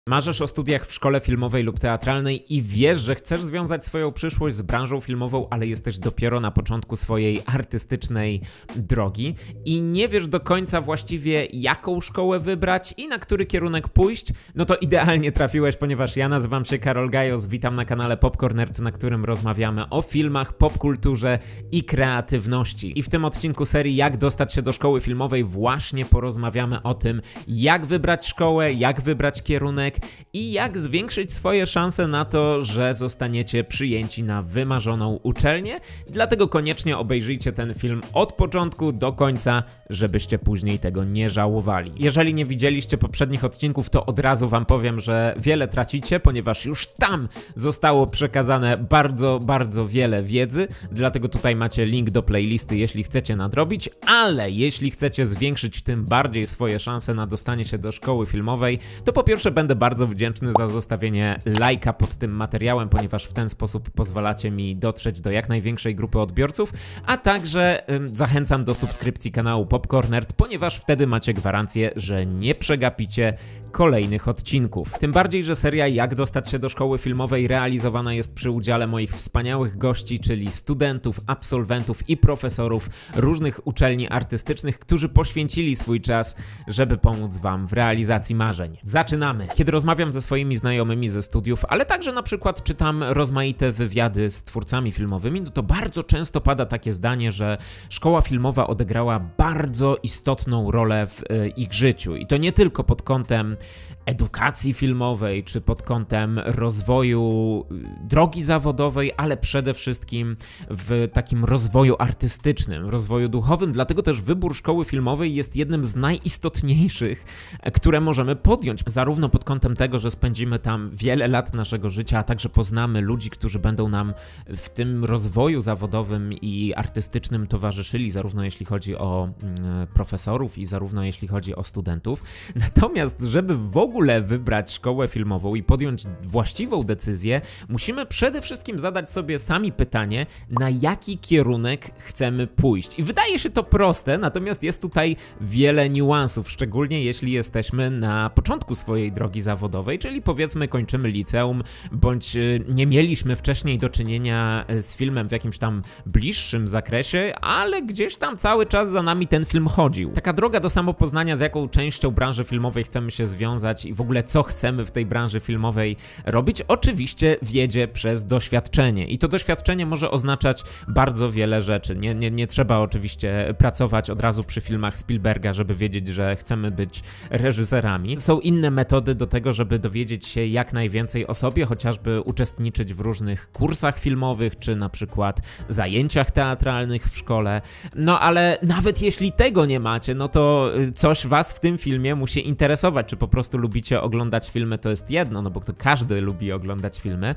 Marzysz o studiach w szkole filmowej lub teatralnej i wiesz, że chcesz związać swoją przyszłość z branżą filmową, ale jesteś dopiero na początku swojej artystycznej drogi i nie wiesz do końca właściwie, jaką szkołę wybrać i na który kierunek pójść, no to idealnie trafiłeś, ponieważ ja nazywam się Karol Gajos, witam na kanale Popcorn Nerd, na którym rozmawiamy o filmach, popkulturze i kreatywności. I w tym odcinku serii Jak dostać się do szkoły filmowej właśnie porozmawiamy o tym, jak wybrać szkołę, jak wybrać kierunek, i jak zwiększyć swoje szanse na to, że zostaniecie przyjęci na wymarzoną uczelnię. Dlatego koniecznie obejrzyjcie ten film od początku do końca, żebyście później tego nie żałowali. Jeżeli nie widzieliście poprzednich odcinków, to od razu wam powiem, że wiele tracicie, ponieważ już tam zostało przekazane bardzo wiele wiedzy, dlatego tutaj macie link do playlisty, jeśli chcecie nadrobić, ale jeśli chcecie zwiększyć tym bardziej swoje szanse na dostanie się do szkoły filmowej, to po pierwsze będę bardzo wdzięczny za zostawienie lajka pod tym materiałem, ponieważ w ten sposób pozwalacie mi dotrzeć do jak największej grupy odbiorców, a także zachęcam do subskrypcji kanału Popcorn Nerd, ponieważ wtedy macie gwarancję, że nie przegapicie kolejnych odcinków. Tym bardziej, że seria Jak dostać się do szkoły filmowej realizowana jest przy udziale moich wspaniałych gości, czyli studentów, absolwentów i profesorów różnych uczelni artystycznych, którzy poświęcili swój czas, żeby pomóc wam w realizacji marzeń. Zaczynamy! Kiedy rozmawiam ze swoimi znajomymi ze studiów, ale także na przykład czytam rozmaite wywiady z twórcami filmowymi, no to bardzo często pada takie zdanie, że szkoła filmowa odegrała bardzo istotną rolę w ich życiu. I to nie tylko pod kątem edukacji filmowej, czy pod kątem rozwoju drogi zawodowej, ale przede wszystkim w takim rozwoju artystycznym, rozwoju duchowym. Dlatego też wybór szkoły filmowej jest jednym z najistotniejszych, które możemy podjąć, zarówno pod kątem tego, że spędzimy tam wiele lat naszego życia, a także poznamy ludzi, którzy będą nam w tym rozwoju zawodowym i artystycznym towarzyszyli, zarówno jeśli chodzi o profesorów i zarówno jeśli chodzi o studentów. Natomiast, żeby w ogóle wybrać szkołę filmową i podjąć właściwą decyzję, musimy przede wszystkim zadać sobie sami pytanie, na jaki kierunek chcemy pójść. I wydaje się to proste, natomiast jest tutaj wiele niuansów, szczególnie jeśli jesteśmy na początku swojej drogi zawodowej, czyli powiedzmy kończymy liceum, bądź nie mieliśmy wcześniej do czynienia z filmem w jakimś tam bliższym zakresie, ale gdzieś tam cały czas za nami ten film chodził. Taka droga do samopoznania, z jaką częścią branży filmowej chcemy się związać i w ogóle co chcemy w tej branży filmowej robić, oczywiście wiedzie przez doświadczenie. I to doświadczenie może oznaczać bardzo wiele rzeczy. Nie trzeba oczywiście pracować od razu przy filmach Spielberga, żeby wiedzieć, że chcemy być reżyserami. Są inne metody do tego, żeby dowiedzieć się jak najwięcej o sobie, chociażby uczestniczyć w różnych kursach filmowych, czy na przykład zajęciach teatralnych w szkole. No ale nawet jeśli tego nie macie, no to coś was w tym filmie musi interesować, czy po prostu lubicie oglądać filmy, to jest jedno, no bo to każdy lubi oglądać filmy,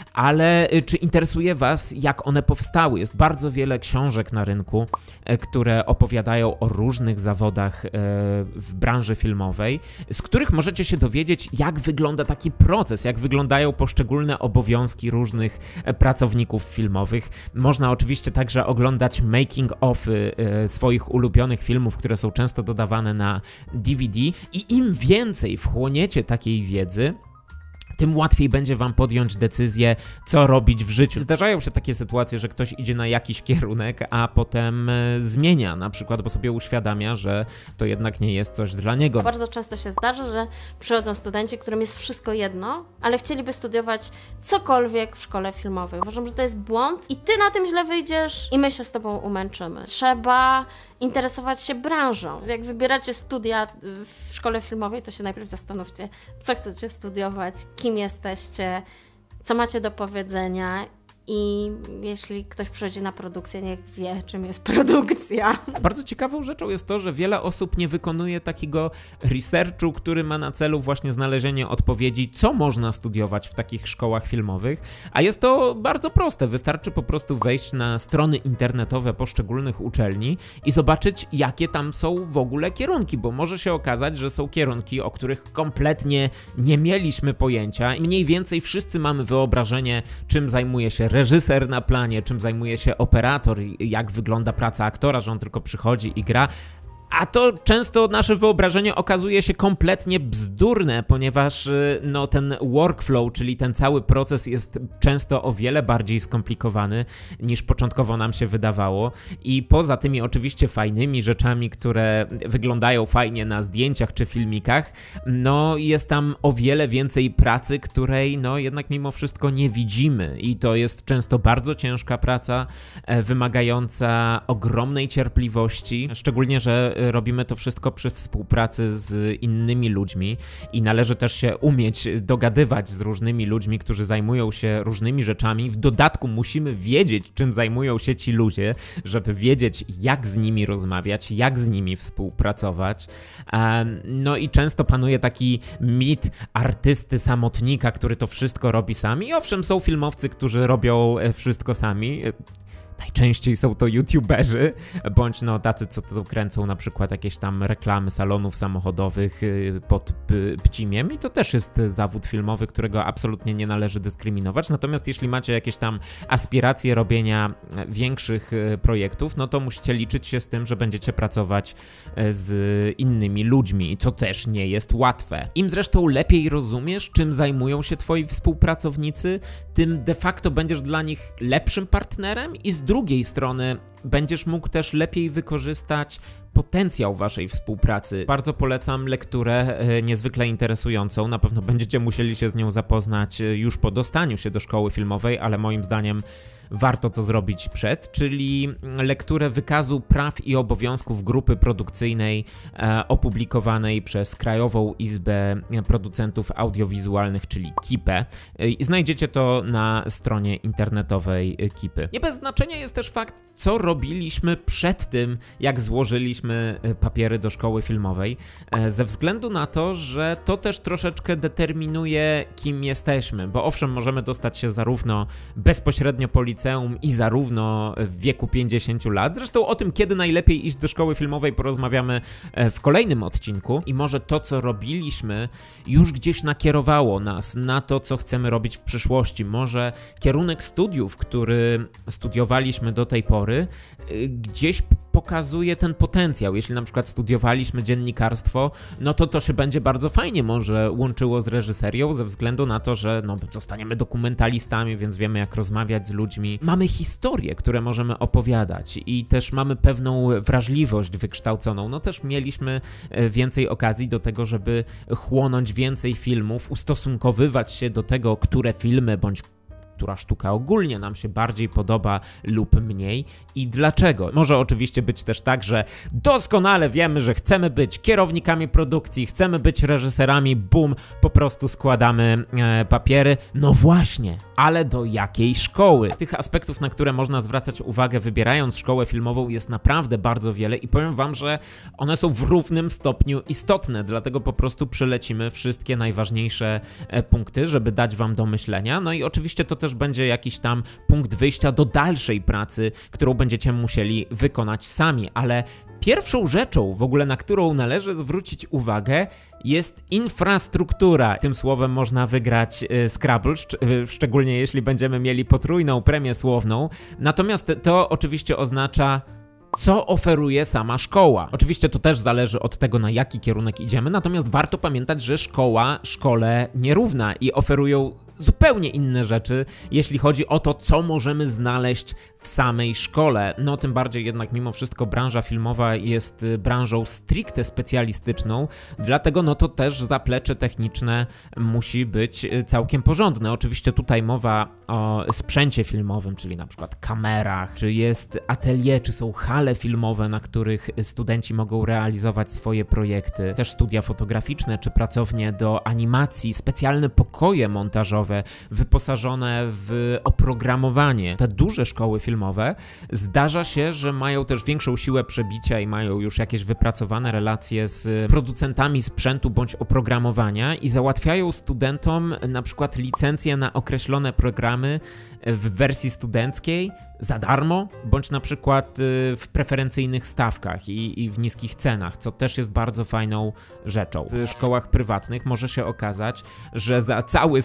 ale czy interesuje was, jak one powstały? Jest bardzo wiele książek na rynku, które opowiadają o różnych zawodach w branży filmowej, z których możecie się dowiedzieć, jak wygląda taki proces, jak wyglądają poszczególne obowiązki różnych pracowników filmowych. Można oczywiście także oglądać making-offy swoich ulubionych filmów, które są często dodawane na DVD i im więcej wchłoniecie takiej wiedzy, tym łatwiej będzie wam podjąć decyzję, co robić w życiu. Zdarzają się takie sytuacje, że ktoś idzie na jakiś kierunek, a potem zmienia, na przykład, bo sobie uświadamia, że to jednak nie jest coś dla niego. Bardzo często się zdarza, że przychodzą studenci, którym jest wszystko jedno, ale chcieliby studiować cokolwiek w szkole filmowej. Uważam, że to jest błąd i ty na tym źle wyjdziesz i my się z tobą umęczymy. Trzeba interesować się branżą. Jak wybieracie studia w szkole filmowej, to się najpierw zastanówcie, co chcecie studiować, kim jesteście, co macie do powiedzenia. I jeśli ktoś przychodzi na produkcję, niech wie, czym jest produkcja. Bardzo ciekawą rzeczą jest to, że wiele osób nie wykonuje takiego researchu, który ma na celu właśnie znalezienie odpowiedzi, co można studiować w takich szkołach filmowych, a jest to bardzo proste. Wystarczy po prostu wejść na strony internetowe poszczególnych uczelni i zobaczyć, jakie tam są w ogóle kierunki, bo może się okazać, że są kierunki, o których kompletnie nie mieliśmy pojęcia i mniej więcej wszyscy mamy wyobrażenie, czym zajmuje się reżyser na planie, czym zajmuje się operator, jak wygląda praca aktora, że on tylko przychodzi i gra, A to często nasze wyobrażenie okazuje się kompletnie bzdurne, ponieważ no, ten workflow, czyli ten cały proces jest często o wiele bardziej skomplikowany niż początkowo nam się wydawało i poza tymi oczywiście fajnymi rzeczami, które wyglądają fajnie na zdjęciach czy filmikach, no jest tam o wiele więcej pracy, której no jednak mimo wszystko nie widzimy i to jest często bardzo ciężka praca, wymagająca ogromnej cierpliwości, szczególnie, że robimy to wszystko przy współpracy z innymi ludźmi i należy też się umieć dogadywać z różnymi ludźmi, którzy zajmują się różnymi rzeczami. W dodatku musimy wiedzieć, czym zajmują się ci ludzie, żeby wiedzieć, jak z nimi rozmawiać, jak z nimi współpracować. No i często panuje taki mit artysty samotnika, który to wszystko robi sami. I owszem, są filmowcy, którzy robią wszystko sami. Najczęściej są to youtuberzy, bądź no tacy, co to kręcą na przykład jakieś tam reklamy salonów samochodowych pod Pcimiem i to też jest zawód filmowy, którego absolutnie nie należy dyskryminować. Natomiast jeśli macie jakieś tam aspiracje robienia większych projektów, no to musicie liczyć się z tym, że będziecie pracować z innymi ludźmi, co też nie jest łatwe. Im zresztą lepiej rozumiesz, czym zajmują się twoi współpracownicy, tym de facto będziesz dla nich lepszym partnerem i z drugiej strony będziesz mógł też lepiej wykorzystać potencjał waszej współpracy. Bardzo polecam lekturę niezwykle interesującą, na pewno będziecie musieli się z nią zapoznać już po dostaniu się do szkoły filmowej, ale moim zdaniem warto to zrobić przed, czyli lekturę wykazu praw i obowiązków grupy produkcyjnej opublikowanej przez Krajową Izbę Producentów Audiowizualnych, czyli KIPę. I znajdziecie to na stronie internetowej KIPy. Nie bez znaczenia jest też fakt, co robiliśmy przed tym, jak złożyliśmy papiery do szkoły filmowej, ze względu na to, że to też troszeczkę determinuje, kim jesteśmy, bo owszem, możemy dostać się zarówno bezpośrednio po liceum i zarówno w wieku 50 lat. Zresztą o tym, kiedy najlepiej iść do szkoły filmowej, porozmawiamy w kolejnym odcinku i może to, co robiliśmy, już gdzieś nakierowało nas na to, co chcemy robić w przyszłości. Może kierunek studiów, który studiowaliśmy do tej pory, gdzieś pokazuje ten potencjał. Jeśli na przykład studiowaliśmy dziennikarstwo, no to się będzie bardzo fajnie może łączyło z reżyserią, ze względu na to, że no, zostaniemy dokumentalistami, więc wiemy, jak rozmawiać z ludźmi. Mamy historie, które możemy opowiadać i też mamy pewną wrażliwość wykształconą. No też mieliśmy więcej okazji do tego, żeby chłonąć więcej filmów, ustosunkowywać się do tego, które filmy bądź która sztuka ogólnie nam się bardziej podoba lub mniej i dlaczego. Może oczywiście być też tak, że doskonale wiemy, że chcemy być kierownikami produkcji, chcemy być reżyserami, bum, po prostu składamy papiery. No właśnie, ale do jakiej szkoły? Tych aspektów, na które można zwracać uwagę wybierając szkołę filmową, jest naprawdę bardzo wiele i powiem wam, że one są w równym stopniu istotne, dlatego po prostu przelecimy wszystkie najważniejsze punkty, żeby dać wam do myślenia. No i oczywiście to też będzie jakiś tam punkt wyjścia do dalszej pracy, którą będziecie musieli wykonać sami, ale pierwszą rzeczą w ogóle, na którą należy zwrócić uwagę, jest infrastruktura. Tym słowem można wygrać Scrabble, szczególnie jeśli będziemy mieli potrójną premię słowną. Natomiast to oczywiście oznacza, co oferuje sama szkoła. Oczywiście to też zależy od tego, na jaki kierunek idziemy, natomiast warto pamiętać, że szkoła szkole nierówna i oferują zupełnie inne rzeczy, jeśli chodzi o to, co możemy znaleźć w samej szkole. No tym bardziej jednak mimo wszystko branża filmowa jest branżą stricte specjalistyczną, dlatego no to też zaplecze techniczne musi być całkiem porządne. Oczywiście tutaj mowa o sprzęcie filmowym, czyli na przykład kamerach, czy jest atelier, czy są hale filmowe, na których studenci mogą realizować swoje projekty, też studia fotograficzne, czy pracownie do animacji, specjalne pokoje montażowe, wyposażone w oprogramowanie. Te duże szkoły filmowe zdarza się, że mają też większą siłę przebicia i mają już jakieś wypracowane relacje z producentami sprzętu bądź oprogramowania i załatwiają studentom na przykład licencje na określone programy w wersji studenckiej za darmo, bądź na przykład w preferencyjnych stawkach i w niskich cenach, co też jest bardzo fajną rzeczą. W szkołach prywatnych może się okazać, że za cały sprzęt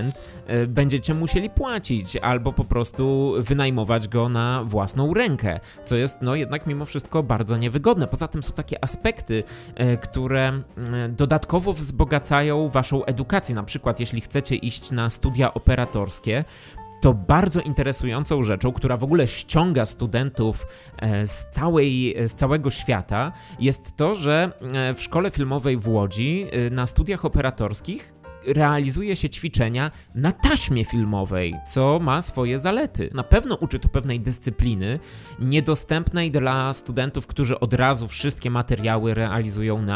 sprzęt będziecie musieli płacić albo po prostu wynajmować go na własną rękę, co jest no jednak mimo wszystko bardzo niewygodne. Poza tym są takie aspekty, które dodatkowo wzbogacają waszą edukację. Na przykład jeśli chcecie iść na studia operatorskie, to bardzo interesującą rzeczą, która w ogóle ściąga studentów z całego świata, jest to, że w Szkole Filmowej w Łodzi na studiach operatorskich realizuje się ćwiczenia na taśmie filmowej, co ma swoje zalety. Na pewno uczy to pewnej dyscypliny, niedostępnej dla studentów, którzy od razu wszystkie materiały realizują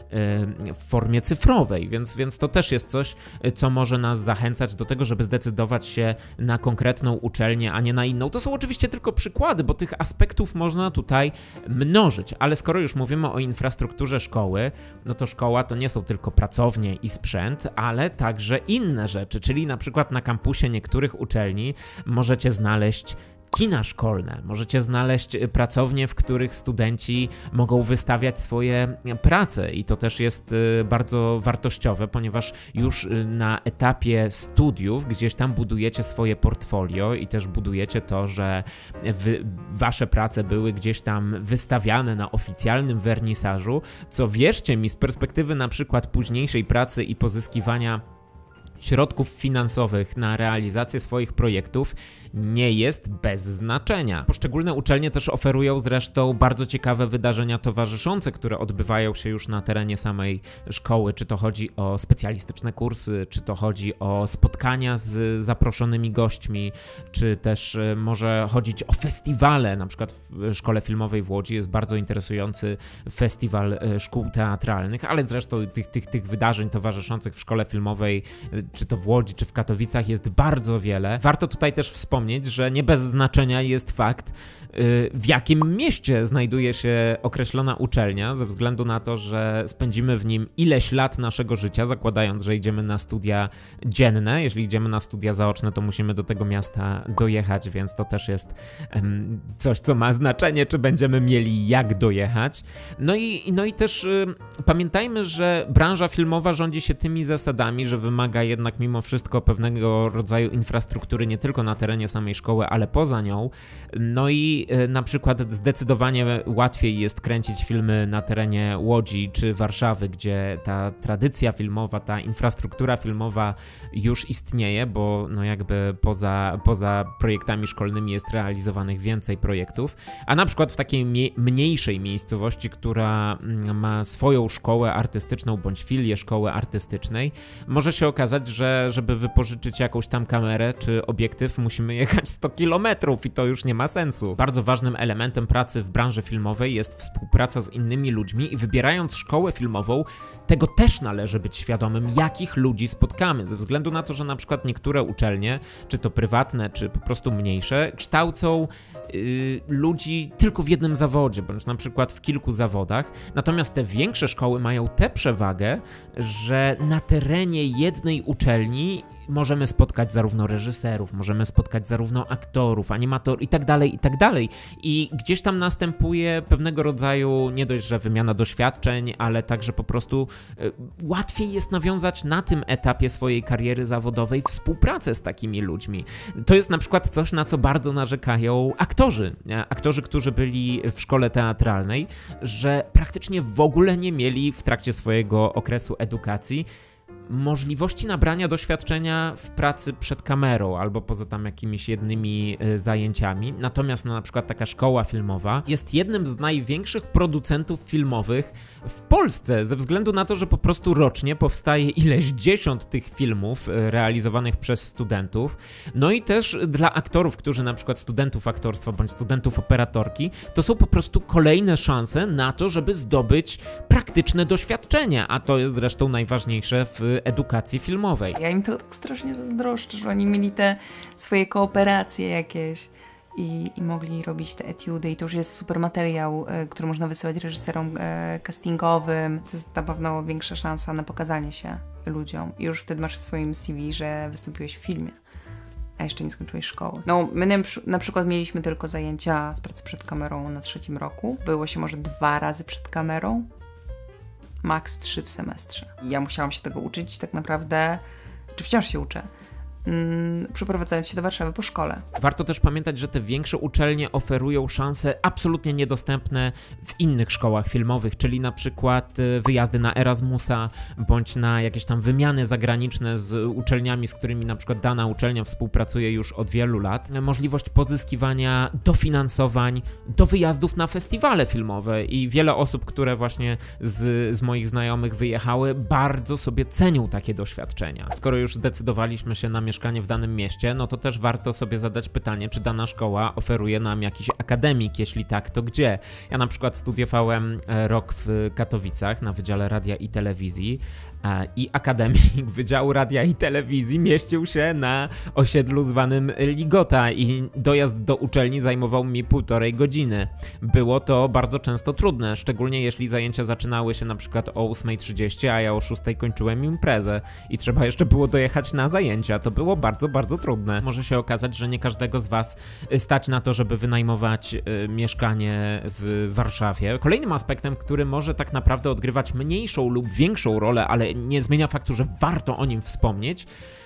w formie cyfrowej, więc to też jest coś, co może nas zachęcać do tego, żeby zdecydować się na konkretną uczelnię, a nie na inną. To są oczywiście tylko przykłady, bo tych aspektów można tutaj mnożyć, ale skoro już mówimy o infrastrukturze szkoły, no to szkoła to nie są tylko pracownie i sprzęt, ale także inne rzeczy, czyli na przykład na kampusie niektórych uczelni możecie znaleźć kina szkolne, możecie znaleźć pracownie, w których studenci mogą wystawiać swoje prace i to też jest bardzo wartościowe, ponieważ już na etapie studiów gdzieś tam budujecie swoje portfolio i też budujecie to, że wasze prace były gdzieś tam wystawiane na oficjalnym wernisażu, co wierzcie mi z perspektywy na przykład późniejszej pracy i pozyskiwania środków finansowych na realizację swoich projektów nie jest bez znaczenia. Poszczególne uczelnie też oferują zresztą bardzo ciekawe wydarzenia towarzyszące, które odbywają się już na terenie samej szkoły, czy to chodzi o specjalistyczne kursy, czy to chodzi o spotkania z zaproszonymi gośćmi, czy też może chodzić o festiwale. Na przykład w Szkole Filmowej w Łodzi jest bardzo interesujący festiwal szkół teatralnych, ale zresztą tych wydarzeń towarzyszących w Szkole Filmowej, czy to w Łodzi, czy w Katowicach jest bardzo wiele. Warto tutaj też wspomnieć, że nie bez znaczenia jest fakt, w jakim mieście znajduje się określona uczelnia, ze względu na to, że spędzimy w nim ileś lat naszego życia, zakładając, że idziemy na studia dzienne. Jeśli idziemy na studia zaoczne, to musimy do tego miasta dojechać, więc to też jest coś, co ma znaczenie, czy będziemy mieli jak dojechać. No i też pamiętajmy, że branża filmowa rządzi się tymi zasadami, że wymaga jednak mimo wszystko pewnego rodzaju infrastruktury nie tylko na terenie samej szkoły, ale poza nią. No i na przykład zdecydowanie łatwiej jest kręcić filmy na terenie Łodzi czy Warszawy, gdzie ta tradycja filmowa, ta infrastruktura filmowa już istnieje, bo no jakby poza projektami szkolnymi jest realizowanych więcej projektów, a na przykład w takiej mniejszej miejscowości, która ma swoją szkołę artystyczną bądź filię szkoły artystycznej, może się okazać, że żeby wypożyczyć jakąś tam kamerę czy obiektyw, musimy jechać 100 kilometrów i to już nie ma sensu. Bardzo ważnym elementem pracy w branży filmowej jest współpraca z innymi ludźmi i wybierając szkołę filmową, tego też należy być świadomym, jakich ludzi spotkamy, ze względu na to, że na przykład niektóre uczelnie, czy to prywatne, czy po prostu mniejsze, kształcą ludzi tylko w jednym zawodzie, bądź na przykład w kilku zawodach, natomiast te większe szkoły mają tę przewagę, że na terenie jednej uczelni możemy spotkać zarówno reżyserów, możemy spotkać zarówno aktorów, animatorów i tak dalej. I gdzieś tam następuje pewnego rodzaju nie dość, że wymiana doświadczeń, ale także po prostu łatwiej jest nawiązać na tym etapie swojej kariery zawodowej współpracę z takimi ludźmi. To jest na przykład coś, na co bardzo narzekają aktorzy, którzy byli w szkole teatralnej, że praktycznie w ogóle nie mieli w trakcie swojego okresu edukacji możliwości nabrania doświadczenia w pracy przed kamerą albo poza tam jakimiś jednymi zajęciami. Natomiast na przykład taka szkoła filmowa jest jednym z największych producentów filmowych w Polsce, ze względu na to, że po prostu rocznie powstaje ileś dziesiąt tych filmów realizowanych przez studentów. No i też dla aktorów, którzy na przykład studentów aktorstwa bądź studentów operatorki, to są po prostu kolejne szanse na to, żeby zdobyć praktyczne doświadczenia, a to jest zresztą najważniejsze w edukacji filmowej. Ja im to tak strasznie zazdroszczę, że oni mieli te swoje kooperacje jakieś i mogli robić te etiudy i to już jest super materiał, który można wysyłać reżyserom castingowym. To jest na pewno większa szansa na pokazanie się ludziom. I już wtedy masz w swoim CV, że wystąpiłeś w filmie, a jeszcze nie skończyłeś szkoły. No, my na przykład mieliśmy tylko zajęcia z pracy przed kamerą na 3. roku. Było się może 2 razy przed kamerą. Max 3 w semestrze. Ja musiałam się tego uczyć tak naprawdę, czy wciąż się uczę, przeprowadzając się do Warszawy po szkole. Warto też pamiętać, że te większe uczelnie oferują szanse absolutnie niedostępne w innych szkołach filmowych, czyli na przykład wyjazdy na Erasmusa, bądź na jakieś tam wymiany zagraniczne z uczelniami, z którymi na przykład dana uczelnia współpracuje już od wielu lat. Możliwość pozyskiwania dofinansowań do wyjazdów na festiwale filmowe i wiele osób, które właśnie z moich znajomych wyjechały, bardzo sobie cenią takie doświadczenia. Skoro już zdecydowaliśmy się na mieszkanie w danym mieście, no to też warto sobie zadać pytanie, czy dana szkoła oferuje nam jakiś akademik, jeśli tak, to gdzie? Ja na przykład studiowałem rok w Katowicach na Wydziale Radia i Telewizji i akademik Wydziału Radia i Telewizji mieścił się na osiedlu zwanym Ligota i dojazd do uczelni zajmował mi 1,5 godziny. Było to bardzo często trudne, szczególnie jeśli zajęcia zaczynały się na przykład o 8:30, a ja o 6:00 kończyłem imprezę i trzeba jeszcze było dojechać na zajęcia. To było bardzo, bardzo trudne. Może się okazać, że nie każdego z was stać na to, żeby wynajmować mieszkanie w Warszawie. Kolejnym aspektem, który może tak naprawdę odgrywać mniejszą lub większą rolę, ale nie zmienia faktu, że warto o nim wspomnieć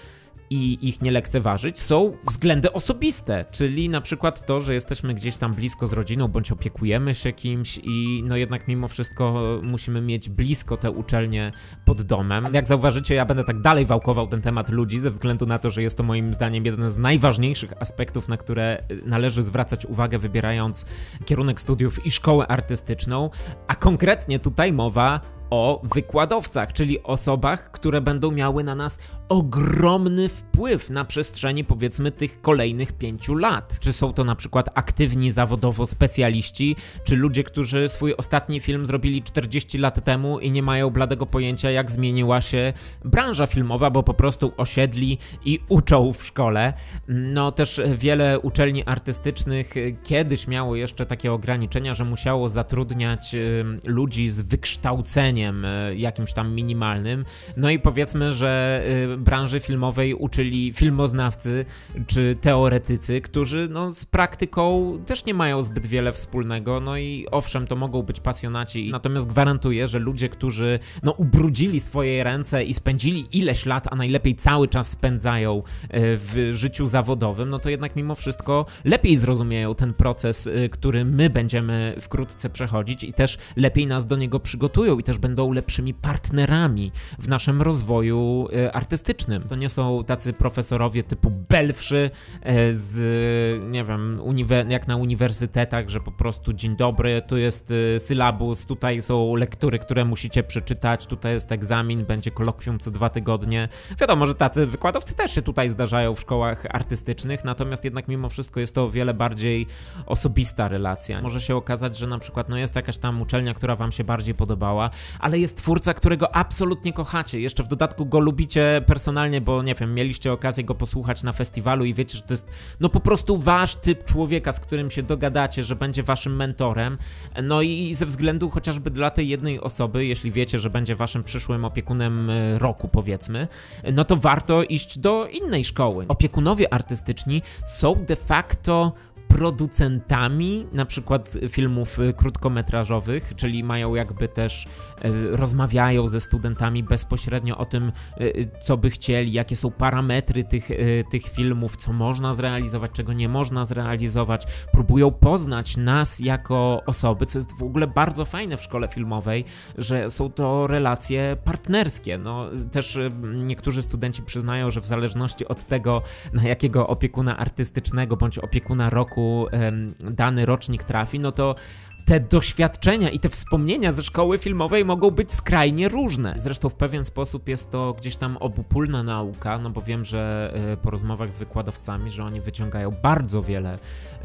i ich nie lekceważyć, są względy osobiste, czyli na przykład to, że jesteśmy gdzieś tam blisko z rodziną, bądź opiekujemy się kimś i no jednak mimo wszystko musimy mieć blisko te uczelnie pod domem. Jak zauważycie, ja będę tak dalej wałkował ten temat ludzi, ze względu na to, że jest to moim zdaniem jeden z najważniejszych aspektów, na które należy zwracać uwagę, wybierając kierunek studiów i szkołę artystyczną, a konkretnie tutaj mowa o wykładowcach, czyli osobach, które będą miały na nas ogromny wpływ na przestrzeni, powiedzmy, tych kolejnych 5 lat. Czy są to na przykład aktywni zawodowo specjaliści, czy ludzie, którzy swój ostatni film zrobili 40 lat temu i nie mają bladego pojęcia, jak zmieniła się branża filmowa, bo po prostu osiedli i uczą w szkole. No też wiele uczelni artystycznych kiedyś miało jeszcze takie ograniczenia, że musiało zatrudniać ludzi z wykształceniem jakimś tam minimalnym. No i powiedzmy, że branży filmowej uczyli filmoznawcy czy teoretycy, którzy no z praktyką też nie mają zbyt wiele wspólnego, no i owszem, to mogą być pasjonaci, natomiast gwarantuję, że ludzie, którzy no ubrudzili swoje ręce i spędzili ileś lat, a najlepiej cały czas spędzają w życiu zawodowym, no to jednak mimo wszystko lepiej zrozumieją ten proces, który my będziemy wkrótce przechodzić i też lepiej nas do niego przygotują i też będą lepszymi partnerami w naszym rozwoju artystycznym. To nie są tacy profesorowie typu belwszy z, nie wiem, jak na uniwersytetach, że po prostu dzień dobry, tu jest sylabus, tutaj są lektury, które musicie przeczytać, tutaj jest egzamin, będzie kolokwium co 2 tygodnie. Wiadomo, że tacy wykładowcy też się tutaj zdarzają w szkołach artystycznych, natomiast jednak mimo wszystko jest to o wiele bardziej osobista relacja. Może się okazać, że na przykład no jest jakaś tam uczelnia, która wam się bardziej podobała, ale jest twórca, którego absolutnie kochacie, jeszcze w dodatku go lubicie personalnie, bo nie wiem, mieliście okazję go posłuchać na festiwalu i wiecie, że to jest no po prostu wasz typ człowieka, z którym się dogadacie, że będzie waszym mentorem, no i ze względu chociażby dla tej jednej osoby, jeśli wiecie, że będzie waszym przyszłym opiekunem roku, powiedzmy, no to warto iść do innej szkoły. Opiekunowie artystyczni są de facto producentami na przykład filmów krótkometrażowych, czyli mają jakby też, rozmawiają ze studentami bezpośrednio o tym, co by chcieli, jakie są parametry tych filmów, co można zrealizować, czego nie można zrealizować, próbują poznać nas jako osoby, co jest w ogóle bardzo fajne w szkole filmowej, że są to relacje partnerskie. No, też niektórzy studenci przyznają, że w zależności od tego, na jakiego opiekuna artystycznego bądź opiekuna roku dany rocznik trafi, no to te doświadczenia i te wspomnienia ze szkoły filmowej mogą być skrajnie różne. Zresztą w pewien sposób jest to gdzieś tam obopólna nauka, no bo wiem, że po rozmowach z wykładowcami, że oni wyciągają bardzo wiele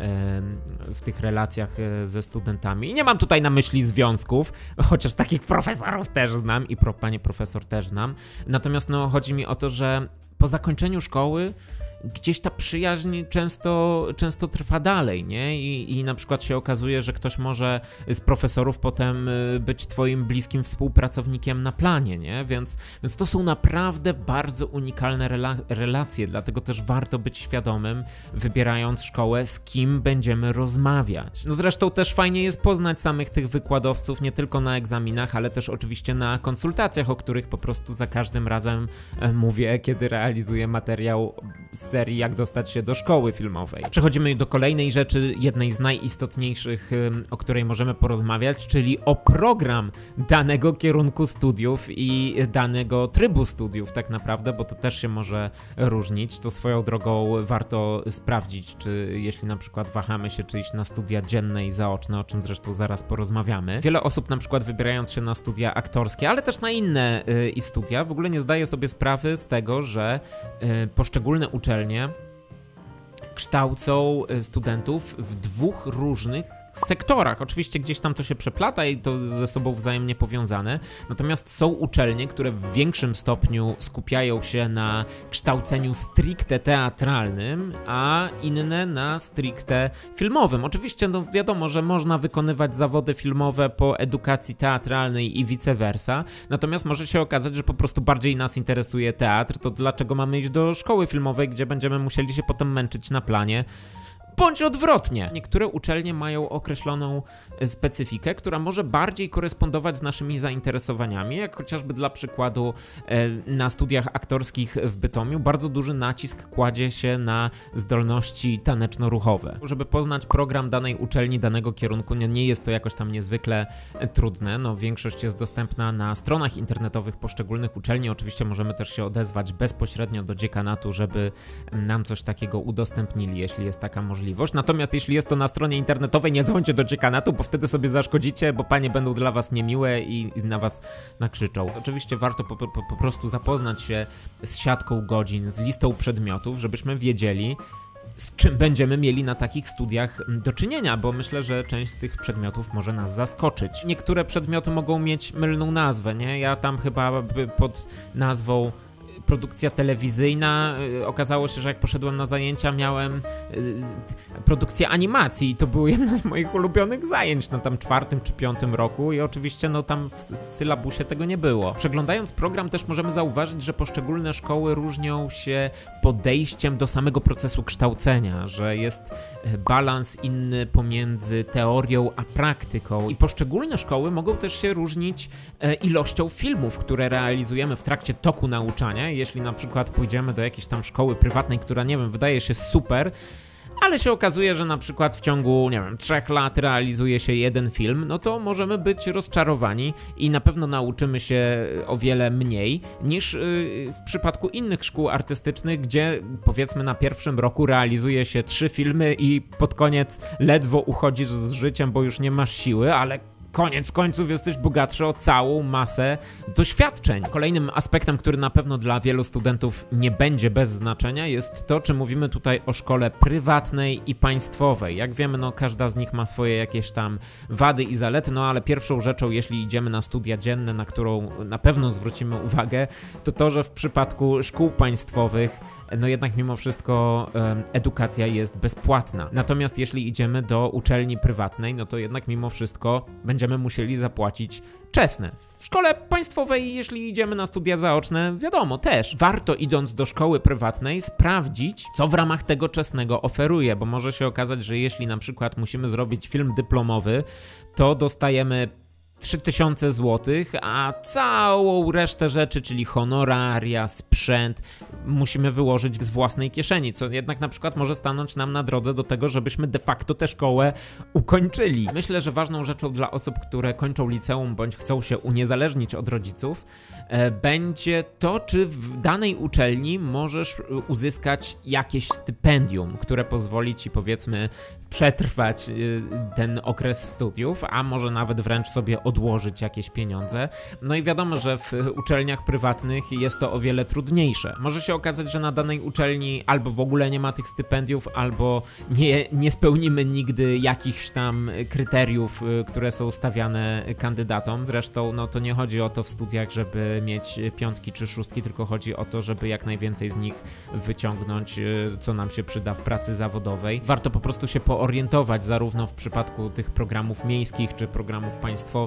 w tych relacjach ze studentami. I nie mam tutaj na myśli związków, chociaż takich profesorów też znam i panię profesor też znam. Natomiast no chodzi mi o to, że po zakończeniu szkoły gdzieś ta przyjaźń często trwa dalej, nie? I na przykład się okazuje, że ktoś może z profesorów potem być twoim bliskim współpracownikiem na planie, nie? Więc to są naprawdę bardzo unikalne relacje, dlatego też warto być świadomym, wybierając szkołę, z kim będziemy rozmawiać. No zresztą też fajnie jest poznać samych tych wykładowców, nie tylko na egzaminach, ale też oczywiście na konsultacjach, o których po prostu za każdym razem mówię, kiedy realizuję materiał z serii Jak dostać się do szkoły filmowej. Przechodzimy do kolejnej rzeczy, jednej z najistotniejszych, o której możemy porozmawiać, czyli o program danego kierunku studiów i danego trybu studiów tak naprawdę, bo to też się może różnić. To swoją drogą warto sprawdzić, czy jeśli na przykład wahamy się, czy iść na studia dzienne i zaoczne, o czym zresztą zaraz porozmawiamy. Wiele osób na przykład wybierając się na studia aktorskie, ale też na inne studia, w ogóle nie zdaje sobie sprawy z tego, że poszczególne uczelnie kształcą studentów w dwóch różnych sektorach. Oczywiście gdzieś tam to się przeplata i to ze sobą wzajemnie powiązane, natomiast są uczelnie, które w większym stopniu skupiają się na kształceniu stricte teatralnym, a inne na stricte filmowym. Oczywiście no wiadomo, że można wykonywać zawody filmowe po edukacji teatralnej i vice versa, natomiast może się okazać, że po prostu bardziej nas interesuje teatr, to dlaczego mamy iść do szkoły filmowej, gdzie będziemy musieli się potem męczyć na planie? Bądź odwrotnie. Niektóre uczelnie mają określoną specyfikę, która może bardziej korespondować z naszymi zainteresowaniami, jak chociażby dla przykładu na studiach aktorskich w Bytomiu bardzo duży nacisk kładzie się na zdolności taneczno-ruchowe. Żeby poznać program danej uczelni, danego kierunku, nie jest to jakoś tam niezwykle trudne. No, większość jest dostępna na stronach internetowych poszczególnych uczelni. Oczywiście możemy też się odezwać bezpośrednio do dziekanatu, żeby nam coś takiego udostępnili, jeśli jest taka możliwość. Natomiast jeśli jest to na stronie internetowej, nie dzwońcie do dziekanatu, bo wtedy sobie zaszkodzicie, bo panie będą dla was niemiłe i na was nakrzyczą. Oczywiście warto po prostu zapoznać się z siatką godzin, z listą przedmiotów, żebyśmy wiedzieli, z czym będziemy mieli na takich studiach do czynienia, bo myślę, że część z tych przedmiotów może nas zaskoczyć. Niektóre przedmioty mogą mieć mylną nazwę, nie? Ja tam chyba pod nazwą produkcja telewizyjna, okazało się, że jak poszedłem na zajęcia, miałem produkcję animacji i to było jedno z moich ulubionych zajęć na tam 4. czy 5. roku i oczywiście no tam w sylabusie tego nie było. Przeglądając program też możemy zauważyć, że poszczególne szkoły różnią się podejściem do samego procesu kształcenia, że jest balans inny pomiędzy teorią a praktyką i poszczególne szkoły mogą też się różnić ilością filmów, które realizujemy w trakcie toku nauczania. Jeśli na przykład pójdziemy do jakiejś tam szkoły prywatnej, która, nie wiem, wydaje się super, ale się okazuje, że na przykład w ciągu, nie wiem, 3 lat realizuje się jeden film, no to możemy być rozczarowani i na pewno nauczymy się o wiele mniej niż w przypadku innych szkół artystycznych, gdzie powiedzmy na 1. roku realizuje się 3 filmy i pod koniec ledwo uchodzisz z życiem, bo już nie masz siły, ale koniec końców jesteś bogatszy o całą masę doświadczeń. Kolejnym aspektem, który na pewno dla wielu studentów nie będzie bez znaczenia, jest to, czy mówimy tutaj o szkole prywatnej i państwowej. Jak wiemy, no każda z nich ma swoje jakieś tam wady i zalety, no ale pierwszą rzeczą, jeśli idziemy na studia dzienne, na którą na pewno zwrócimy uwagę, to, że w przypadku szkół państwowych, no jednak mimo wszystko edukacja jest bezpłatna. Natomiast jeśli idziemy do uczelni prywatnej, no to jednak mimo wszystko będziemy musieli zapłacić czesne. W szkole państwowej, jeśli idziemy na studia zaoczne, wiadomo, też. Warto idąc do szkoły prywatnej sprawdzić, co w ramach tego czesnego oferuje, bo może się okazać, że jeśli na przykład musimy zrobić film dyplomowy, to dostajemy 3000 zł, a całą resztę rzeczy, czyli honoraria, sprzęt, musimy wyłożyć z własnej kieszeni, co jednak na przykład może stanąć nam na drodze do tego, żebyśmy de facto tę szkołę ukończyli. Myślę, że ważną rzeczą dla osób, które kończą liceum bądź chcą się uniezależnić od rodziców, będzie to, czy w danej uczelni możesz uzyskać jakieś stypendium, które pozwoli ci, powiedzmy, przetrwać ten okres studiów, a może nawet wręcz sobie odłożyć jakieś pieniądze. No i wiadomo, że w uczelniach prywatnych jest to o wiele trudniejsze. Może się okazać, że na danej uczelni albo w ogóle nie ma tych stypendiów, albo nie spełnimy nigdy jakichś tam kryteriów, które są stawiane kandydatom. Zresztą no to nie chodzi o to w studiach, żeby mieć 5 czy 6, tylko chodzi o to, żeby jak najwięcej z nich wyciągnąć, co nam się przyda w pracy zawodowej. Warto po prostu się poorientować zarówno w przypadku tych programów miejskich czy programów państwowych,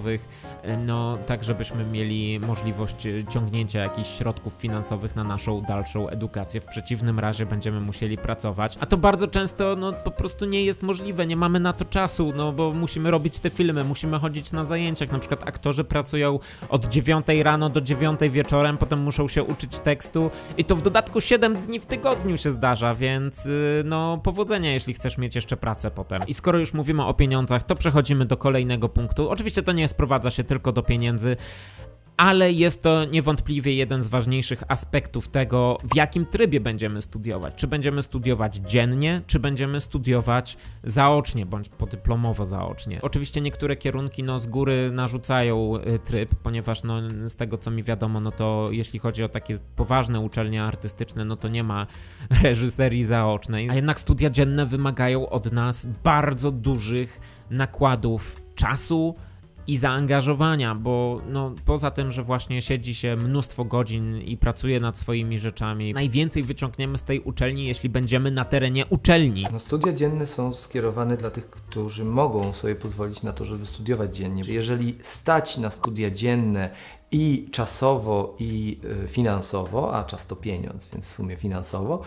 filmowych, no tak żebyśmy mieli możliwość ciągnięcia jakichś środków finansowych na naszą dalszą edukację. W przeciwnym razie będziemy musieli pracować, a to bardzo często no po prostu nie jest możliwe, nie mamy na to czasu, no bo musimy robić te filmy, musimy chodzić na zajęciach, na przykład aktorzy pracują od 9 rano do 9 wieczorem, potem muszą się uczyć tekstu i to w dodatku 7 dni w tygodniu się zdarza, więc no powodzenia, jeśli chcesz mieć jeszcze pracę potem. I skoro już mówimy o pieniądzach, to przechodzimy do kolejnego punktu. Oczywiście to nie sprowadza się tylko do pieniędzy, ale jest to niewątpliwie jeden z ważniejszych aspektów tego, w jakim trybie będziemy studiować. Czy będziemy studiować dziennie, czy będziemy studiować zaocznie, bądź podyplomowo zaocznie. Oczywiście niektóre kierunki no z góry narzucają tryb, ponieważ no z tego co mi wiadomo, no to jeśli chodzi o takie poważne uczelnie artystyczne, no to nie ma reżyserii zaocznej, a jednak studia dzienne wymagają od nas bardzo dużych nakładów czasu i zaangażowania, bo no, poza tym, że właśnie siedzi się mnóstwo godzin i pracuje nad swoimi rzeczami, najwięcej wyciągniemy z tej uczelni, jeśli będziemy na terenie uczelni. No, studia dzienne są skierowane dla tych, którzy mogą sobie pozwolić na to, żeby studiować dziennie. Jeżeli stać na studia dzienne i czasowo, i finansowo, a czas to pieniądz, więc w sumie finansowo,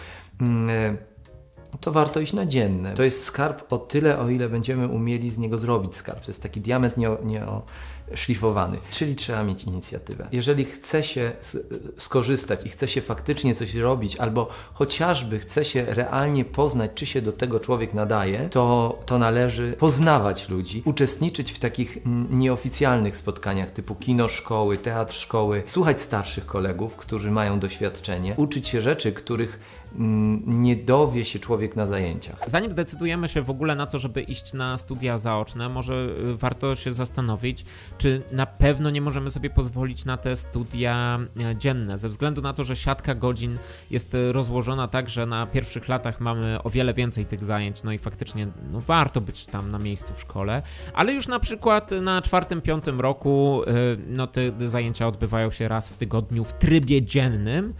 to warto iść na dzienne. To jest skarb o tyle, o ile będziemy umieli z niego zrobić skarb. To jest taki diament nieoszlifowany, czyli trzeba mieć inicjatywę. Jeżeli chce się skorzystać i chce się faktycznie coś robić, albo chociażby chce się realnie poznać, czy się do tego człowiek nadaje, to należy poznawać ludzi, uczestniczyć w takich nieoficjalnych spotkaniach typu kino szkoły, teatr szkoły, słuchać starszych kolegów, którzy mają doświadczenie, uczyć się rzeczy, których nie dowie się człowiek na zajęciach. Zanim zdecydujemy się w ogóle na to, żeby iść na studia zaoczne, może warto się zastanowić, czy na pewno nie możemy sobie pozwolić na te studia dzienne, ze względu na to, że siatka godzin jest rozłożona tak, że na pierwszych latach mamy o wiele więcej tych zajęć, no i faktycznie no, warto być tam na miejscu w szkole, ale już na przykład na 4-5 roku no, te zajęcia odbywają się raz w tygodniu w trybie dziennym,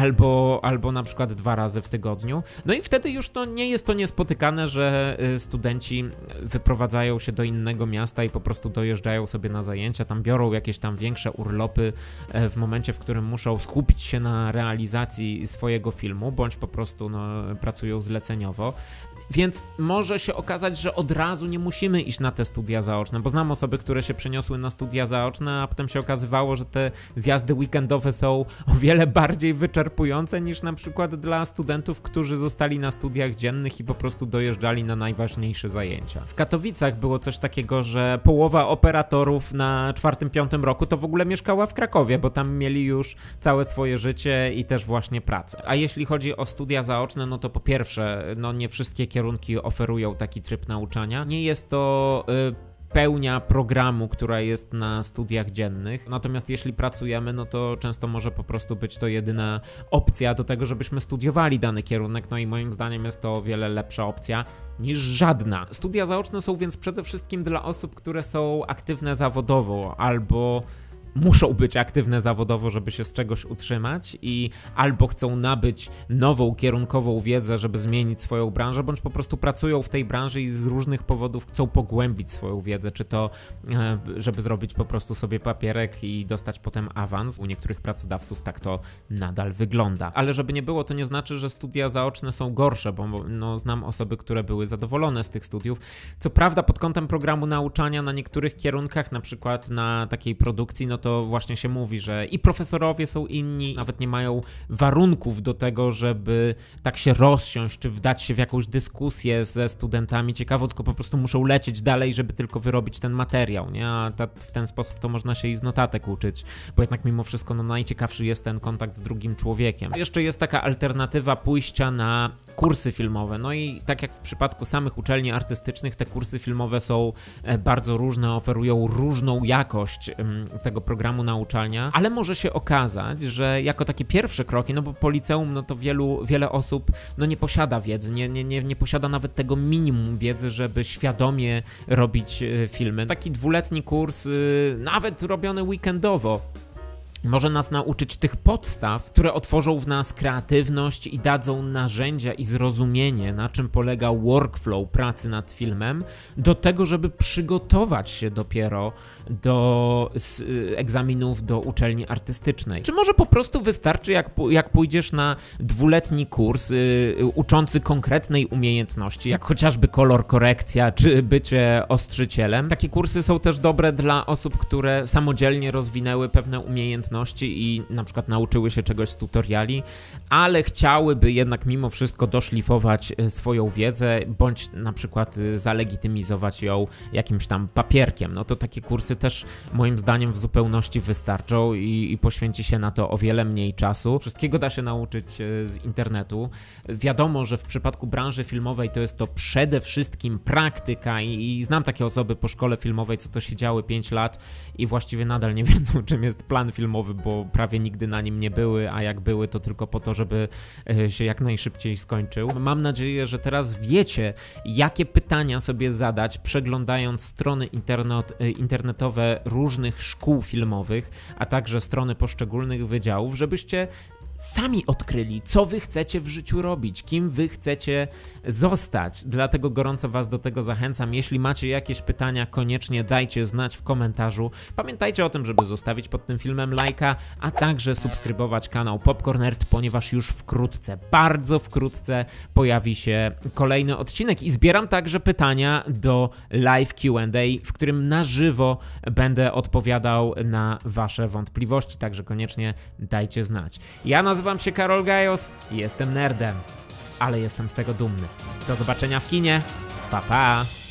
albo na przykład 2 razy w tygodniu. No i wtedy już to nie jest to niespotykane, że studenci wyprowadzają się do innego miasta i po prostu dojeżdżają sobie na zajęcia, tam biorą jakieś tam większe urlopy w momencie, w którym muszą skupić się na realizacji swojego filmu, bądź po prostu no, pracują zleceniowo. Więc może się okazać, że od razu nie musimy iść na te studia zaoczne, bo znam osoby, które się przeniosły na studia zaoczne, a potem się okazywało, że te zjazdy weekendowe są o wiele bardziej wyczerpujące niż na przykład dla studentów, którzy zostali na studiach dziennych i po prostu dojeżdżali na najważniejsze zajęcia. W Katowicach było coś takiego, że połowa operatorów na 4-5 roku to w ogóle mieszkała w Krakowie, bo tam mieli już całe swoje życie i też właśnie pracę. A jeśli chodzi o studia zaoczne, no to po pierwsze, no nie wszystkie kierunki oferują taki tryb nauczania. Nie jest to pełnia programu, która jest na studiach dziennych. Natomiast jeśli pracujemy, no to często może po prostu być to jedyna opcja do tego, żebyśmy studiowali dany kierunek. No i moim zdaniem jest to o wiele lepsza opcja niż żadna. Studia zaoczne są więc przede wszystkim dla osób, które są aktywne zawodowo albo muszą być aktywne zawodowo, żeby się z czegoś utrzymać i albo chcą nabyć nową kierunkową wiedzę, żeby zmienić swoją branżę, bądź po prostu pracują w tej branży i z różnych powodów chcą pogłębić swoją wiedzę, czy to żeby zrobić po prostu sobie papierek i dostać potem awans. U niektórych pracodawców tak to nadal wygląda. Ale żeby nie było, to nie znaczy, że studia zaoczne są gorsze, bo no, znam osoby, które były zadowolone z tych studiów. Co prawda pod kątem programu nauczania na niektórych kierunkach, na przykład na takiej produkcji, no to właśnie się mówi, że i profesorowie są inni, nawet nie mają warunków do tego, żeby tak się rozsiąść, czy wdać się w jakąś dyskusję ze studentami ciekawą, tylko po prostu muszą lecieć dalej, żeby tylko wyrobić ten materiał, nie? A w ten sposób to można się i z notatek uczyć, bo jednak mimo wszystko no, najciekawszy jest ten kontakt z drugim człowiekiem. Jeszcze jest taka alternatywa pójścia na kursy filmowe, no i tak jak w przypadku samych uczelni artystycznych, te kursy filmowe są bardzo różne, oferują różną jakość tego programu nauczania, ale może się okazać, że jako takie pierwsze kroki, no bo po liceum, no to wiele osób no nie posiada wiedzy, nie posiada nawet tego minimum wiedzy, żeby świadomie robić filmy. Taki 2-letni kurs, nawet robiony weekendowo, może nas nauczyć tych podstaw, które otworzą w nas kreatywność i dadzą narzędzia i zrozumienie, na czym polega workflow pracy nad filmem, do tego, żeby przygotować się dopiero do egzaminów do uczelni artystycznej. Czy może po prostu wystarczy, jak pójdziesz na 2-letni kurs uczący konkretnej umiejętności, jak chociażby kolor korekcja, czy bycie ostrzycielem. Takie kursy są też dobre dla osób, które samodzielnie rozwinęły pewne umiejętności i na przykład nauczyły się czegoś z tutoriali, ale chciałyby jednak mimo wszystko doszlifować swoją wiedzę, bądź na przykład zalegitymizować ją jakimś tam papierkiem. No to takie kursy też moim zdaniem w zupełności wystarczą i poświęci się na to o wiele mniej czasu. Wszystkiego da się nauczyć z internetu. Wiadomo, że w przypadku branży filmowej to jest to przede wszystkim praktyka i znam takie osoby po szkole filmowej, co to siedziały 5 lat i właściwie nadal nie wiedzą, czym jest plan filmowy, bo prawie nigdy na nim nie były, a jak były, to tylko po to, żeby się jak najszybciej skończył. Mam nadzieję, że teraz wiecie, jakie pytania sobie zadać, przeglądając strony internetowe różnych szkół filmowych, a także strony poszczególnych wydziałów, żebyście sami odkryli, co wy chcecie w życiu robić, kim wy chcecie zostać. Dlatego gorąco was do tego zachęcam. Jeśli macie jakieś pytania, koniecznie dajcie znać w komentarzu. Pamiętajcie o tym, żeby zostawić pod tym filmem lajka, a także subskrybować kanał Popcorn Nerd, ponieważ już wkrótce, bardzo wkrótce pojawi się kolejny odcinek i zbieram także pytania do live Q&A, w którym na żywo będę odpowiadał na wasze wątpliwości, także koniecznie dajcie znać. Ja nazywam się Karol Gajos, jestem nerdem, ale jestem z tego dumny. Do zobaczenia w kinie, pa pa!